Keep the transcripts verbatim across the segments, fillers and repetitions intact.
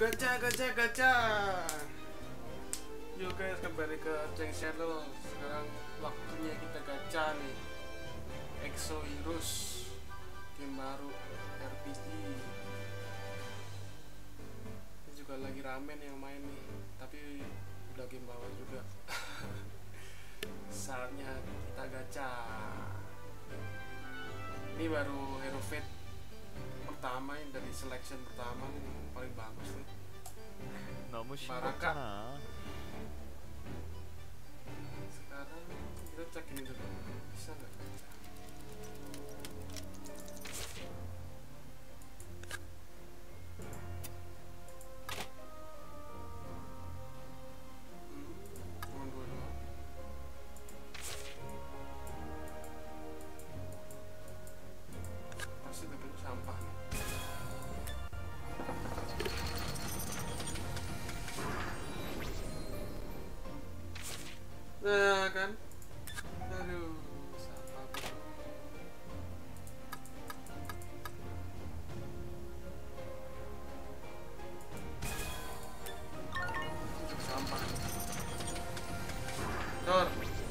Gacha, gacha, gacha. Yuk guys, kembali ke Cheng Shadow. Sekarang waktunya kita gacha nih. Exo Heroes, game baru R P G. Ini juga lagi rame nih yang main nih, tapi udah game bawah juga. Saatnya kita gacha. Ini baru Hero Fate pertama yang dari selection pertama nih, paling bagus nih. 너무 Baraka. 싱겁잖아. Sekarang kita cek ini dulu, bisa nggak gacha? Hmm, cuma dua doang. Pasti dapet sampah nih. Nah kan, aduh, sampah bro. Untuk sampah. Dor.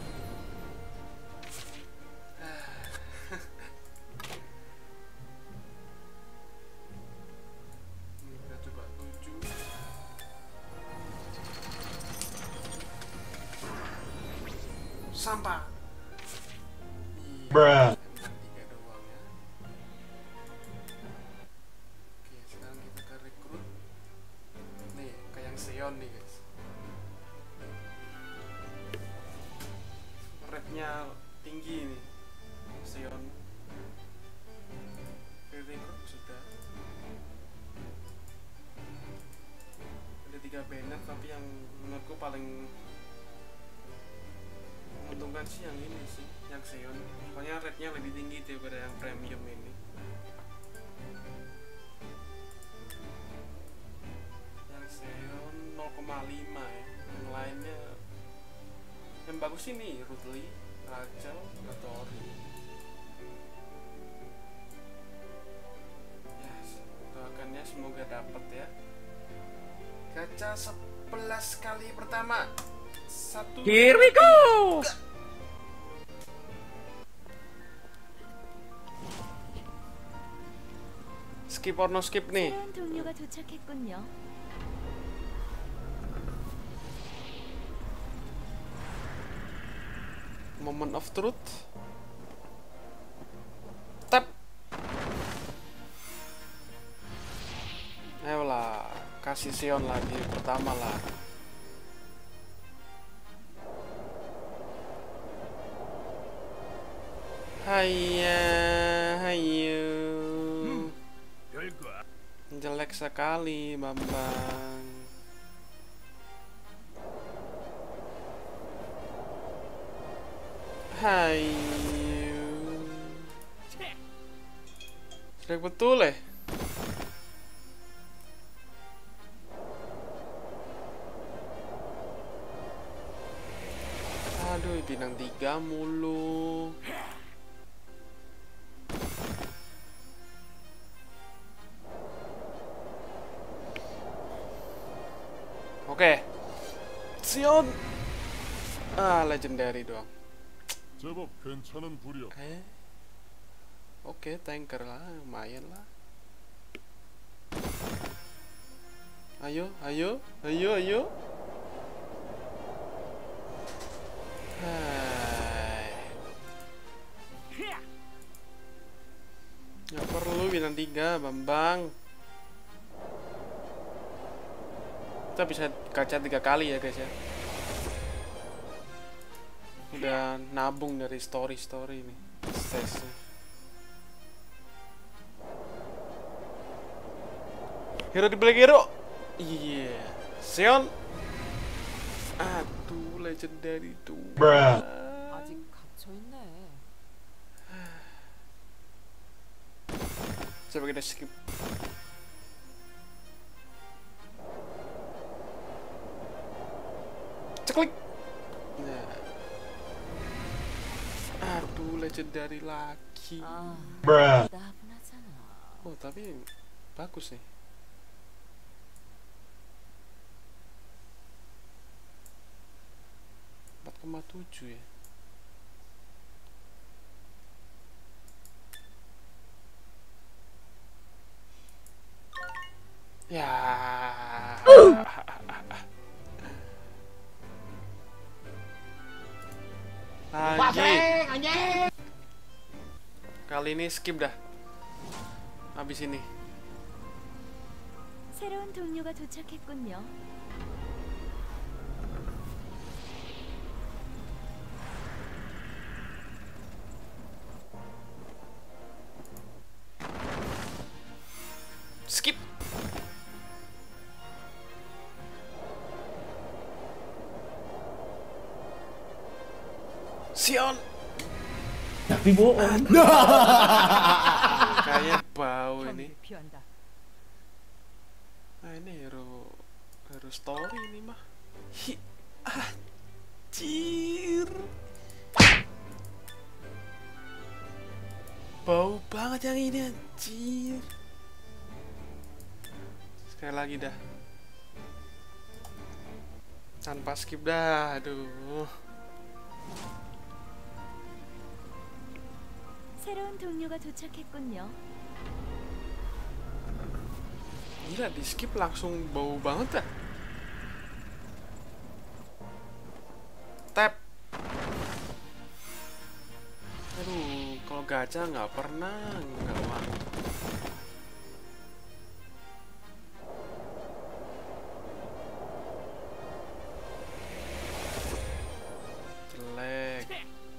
Ini kita coba tujuh. Sampah. Iya, Bruh. tiga doang ya. Oke, sekarang kita ke rekrut. Nih, kayak yang Seon nih guys. Rate-nya tinggi nih, Seon. Rekrut sudah. Ada tiga banner, tapi yang menurutku paling menguntungkan sih yang ini sih, yang Seon. Pokoknya rate-nya lebih tinggi daripada yang premium ini. Yang Seon nol koma lima ya. Yang lainnya yang bagus ini Rudley, Rachel, Gatori. Ya, doakannya semoga dapat ya. Gacha sebelas kali pertama. Satu. Here we go. Skip or no skip nih. 새로운 동료가 도착했군요. Moment of truth. Tap. Ayolah, kasih Seon lagi pertama lah. Hayya, hayu. Jelek sekali, Bambang. Hayu. Jelek betul eh. Aduh, bintang tiga mulu. Oke, Seon. Ah, legendary doang. 제법 괜찮은 부려. Eh, oke, tanker lah, lumayan lah. Ayo, ayo, ayo, ayo. Hai. Nggak perlu bintang tiga, Bambang. Kita bisa gacha tiga kali ya guys ya. Udah nabung dari story-story nih sesnya. Hero di Black Hero. Iya, yeah. Seon. Aduh, legendary tuh. Bruh. 아직 갇혀 있네. Coba kita skip. Ceklik. Nah. Aduh, legendary lagi. 아, Bruh. 나분하잖아. Oh, tapi bagus nih. tujuh ya. Ya. Lagi. Kali ini skip dah. Habis ini. 새로운 동료가 도착했군요. Skip. Sion. Tapi bohong. Kayak bau ini. 경계 피한다. Nah ini hero hero story ini mah. Hi, anjir. Bau banget yang ini anjir. Sekali lagi dah. Tanpa skip dah, aduh. 새로운 동료가 도착했군요. Gila di skip langsung bau banget dah. Tap. Aduh, kalau gacha nggak pernah nggak wangi. Jelek.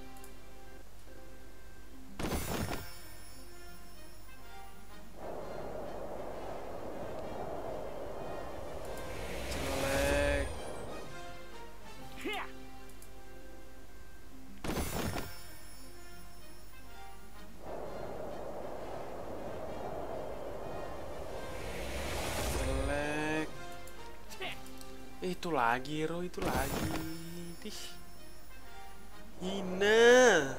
Jelek. Jelek. Itu lagi, Ro, itu lagi. Dih. Ina.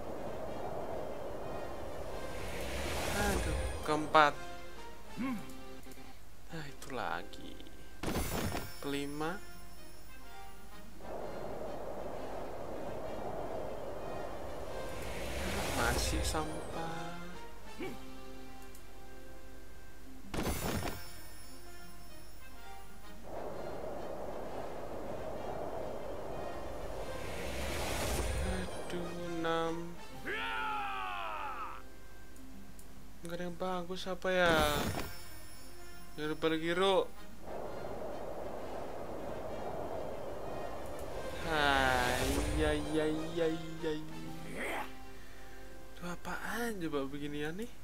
Aduh, keempat. Nah, itu lagi. Kelima. Masih sampah. Aduh, enam. Nggak ada yang bagus apa ya? Giro Giro. Hai, ya ya ya ya. Itu apaan coba beginian nih?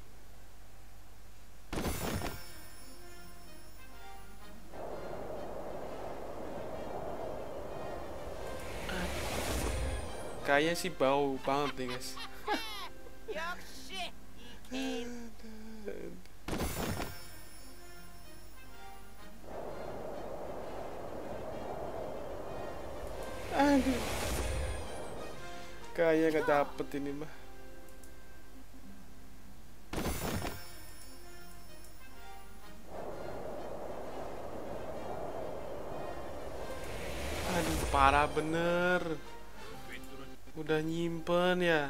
Kayaknya sih bau banget nih guys. Aduh. Kayaknya gak dapet ini mah. Aduh, parah bener. Udah nyimpen ya.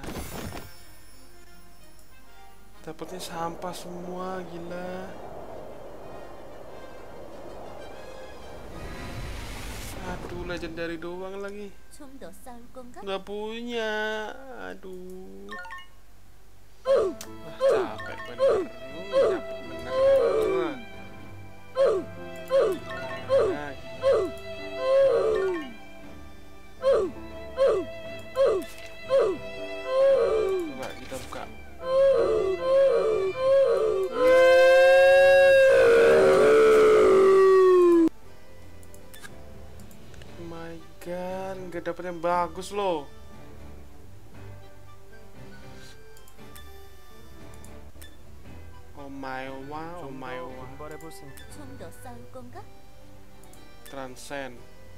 Dapetnya sampah semua, gila. Aduh, legendary doang lagi. 좀 더 싸울 건가? Nggak punya. Aduh. Wah, capek bener. Uh, capek bener. Nah. Coba kita buka. Oh my god, nggak dapet yang bagus loh. Oh my wow, oh my wow. 분발해보세요. 좀 더 싸울 건가? Transcend.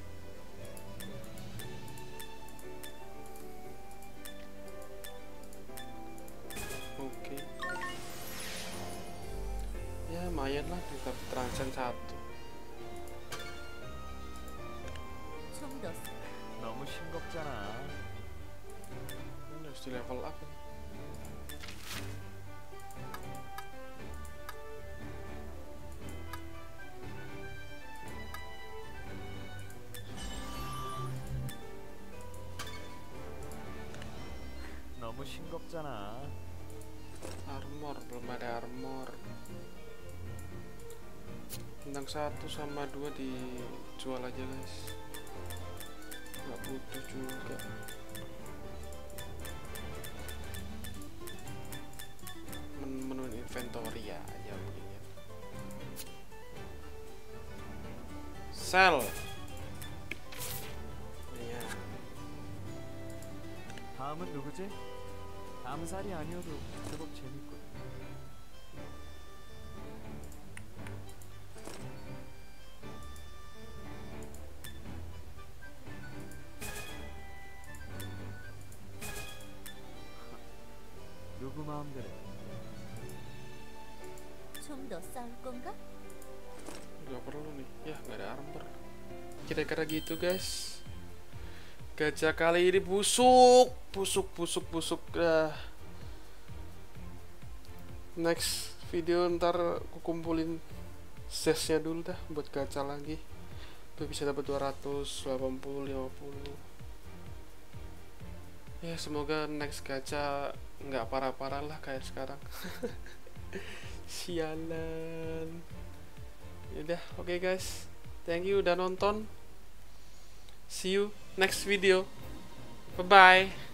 Oke. Ya lumayan lah kita transcend satu. 좀 더 너무 싱겁잖아. Ini harus di level up kan? 너무 싱겁잖아. Armor, belum ada armor. Bintang satu sama dua dijual aja guys, nggak butuh juga. Men menu inventory ya aja begini. Sell. Iya. 다음은 누구지? 다음 살이 아니어도 제법 재밌고. 누구 마음대로. 좀 더 싸울 건가? Gak perlu nih, ya nggak ada armor. Kira-kira gitu guys. Gajah kali ini busuk, busuk, busuk, busuk. Dah. Next video ntar aku kumpulin sesnya dulu dah buat gacha lagi. Tuh bisa dapat dua ratus delapan puluh, lima puluh. Ya semoga next gacha nggak parah-parah lah kayak sekarang. Sialan. Yaudah, oke okay guys. Thank you udah nonton. See you next video. Bye bye.